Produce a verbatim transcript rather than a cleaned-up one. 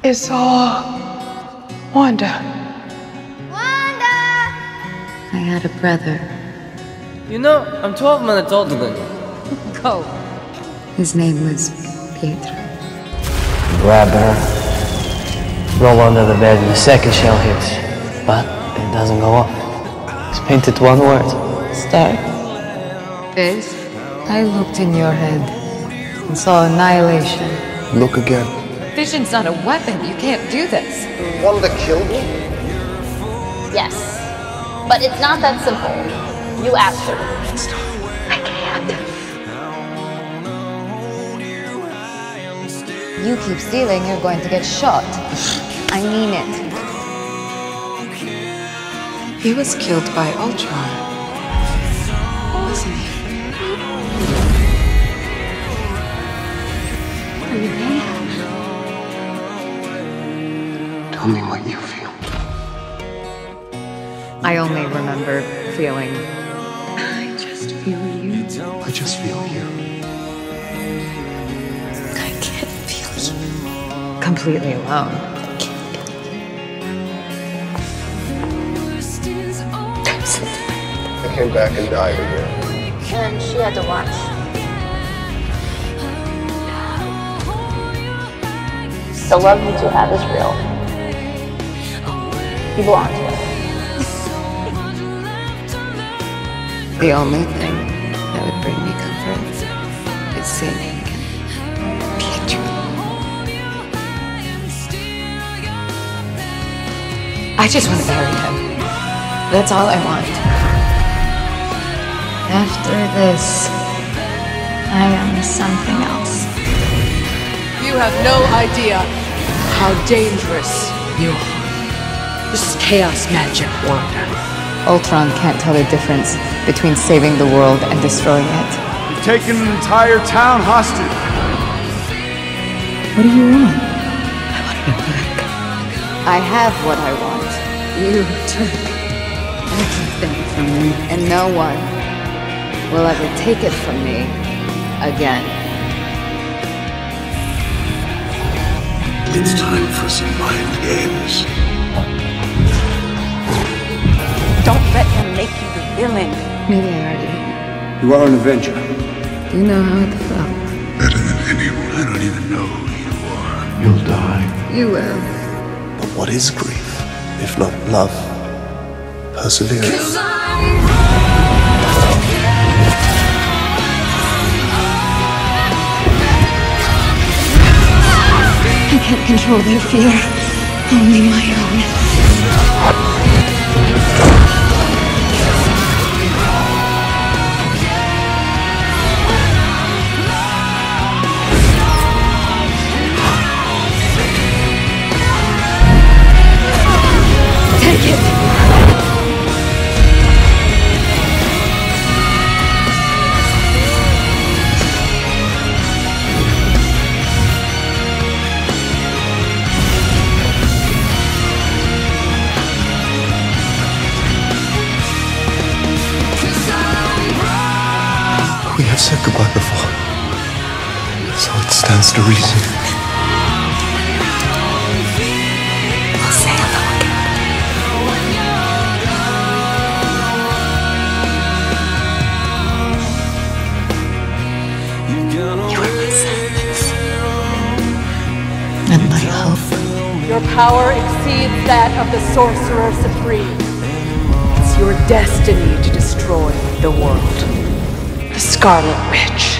It's all Wanda. Wanda! I had a brother. You know, I'm twelve minutes older than you. Go. His name was Pietro. Grab her, roll under the bed, and the second shell hits. But it doesn't go off. It's painted one word. Start. Biz, I looked in your head and saw annihilation. Look again. Vision's not a weapon. You can't do this. Wanda killed me? Yes. But it's not that simple. You asked her. I can't. You keep stealing, you're going to get shot. I mean it. He was killed by Ultron, wasn't he? Are you there? Tell me what you feel. I only remember feeling... I just feel you. I just feel you. I can't feel you. Completely alone. I came back and died again. And she had to watch. The love you two have is real. You belong to it. The only thing that would bring me comfort is seeing him again. Pietro. I just want to bury him. That's all I want. After this, I am something else. You have no idea how dangerous you are. This is chaos magic, Wanda. Ultron can't tell the difference between saving the world and destroying it. You've taken an entire town hostage. What do you want? I want him back. I have what I want. You took everything from me, and no one will ever take it from me again. It's time for some mind games. Don't let him make you the villain. Maybe I already am. You are an Avenger. Do you know how it felt? Better than anyone. I don't even know who you are. You'll die. You will. But what is grief, if not love? Perseverance. I can't control their fear. Only my own. Take it! We have said goodbye before, so it stands to reason. We'll say hello again. You are my sadness. And my hope. Your power exceeds that of the Sorcerer Supreme. It's your destiny to destroy the world. The Scarlet Witch.